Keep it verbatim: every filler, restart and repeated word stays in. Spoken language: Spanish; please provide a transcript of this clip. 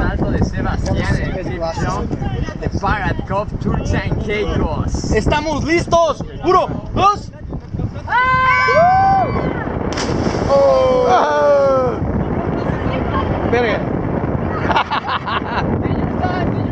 salto de Sebastián en el clip jump de Parrot Cove Turks and Caicos. ¡Estamos listos! ¡Uno, dos! ¡Ah! ¡Oh! ¡Ah! ¡Verga!